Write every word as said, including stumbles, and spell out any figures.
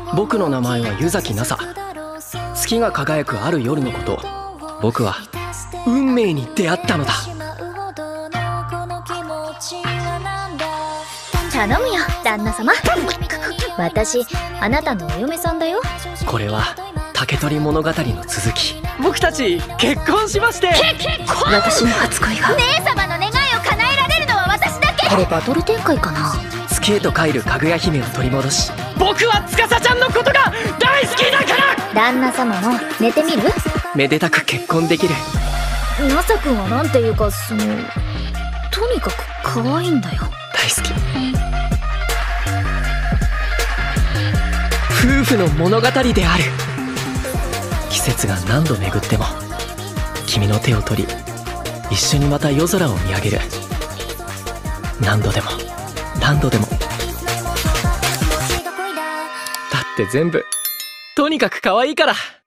僕の名前は湯崎なさ。月が輝くある夜のこと、僕は運命に出会ったのだ。 頼むよ旦那様。私あなたのお嫁さんだよ。 これは竹取物語の続き。僕たち結婚しまして。 私の初恋が。姉様の願いを叶えられるのは私だけ。これバトル展開かな。 月へと帰るかぐや姫を取り戻し、僕は司ちゃんのことが大好きだから。 旦那様も寝てみる。 めでたく結婚できる。 なさくんはなんていうか、そのとにかく可愛いんだよ。 大好き。夫婦の物語である。季節が何度巡っても君の手を取り、一緒にまた夜空を見上げる。何度でも何度でも。だって全部とにかく可愛いから。